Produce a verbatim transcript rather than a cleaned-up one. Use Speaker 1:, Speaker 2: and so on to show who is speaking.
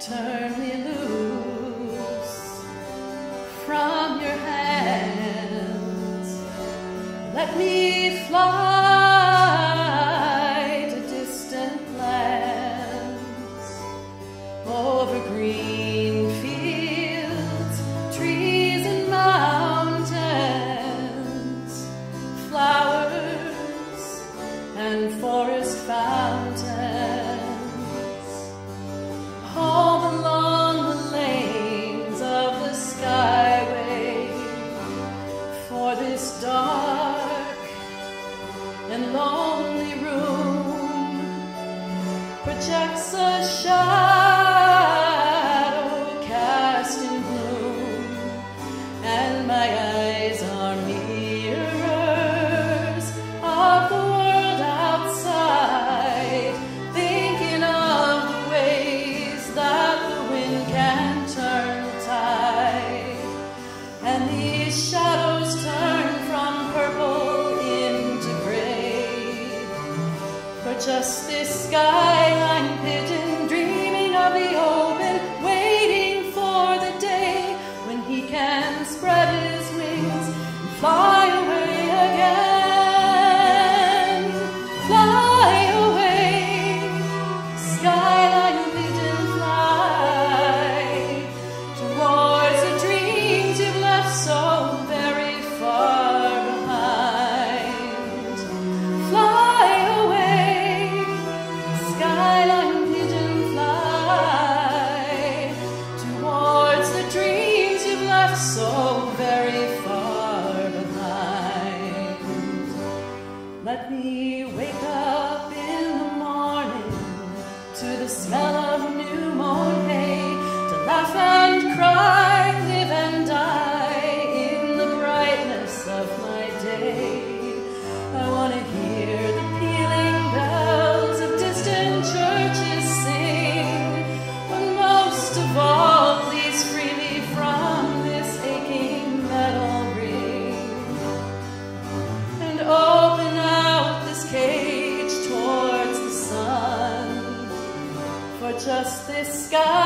Speaker 1: turn me loose from your hands. Let me fly to distant lands, over green fields, trees and mountains, flowers and forest fountains, all along the lanes of the skyway. For this dark and lonely room projects a shadow cast in gloom, and my eyes are mirrors of the world outside, thinking of the ways that the wind can turn the tide. And these shadows turn from purple into gray, for just this skyline pigeon dreaming of the open, waiting for the day when he can spread his wings and fly away again. Fly away, skyline pigeon, fly towards the dreams you've left so very far behind. Fly away, skyline pigeon, fly towards the dreams you've left so very far behind. Let me wake up in the morning to the smell of new mown hay, to laugh and cry, live and die in the brightness of my day. I want to hear the pealing bells of distant churches sing, but most of all, please free me from this aching metal ring, and open out this cage towards the sun, for just this sky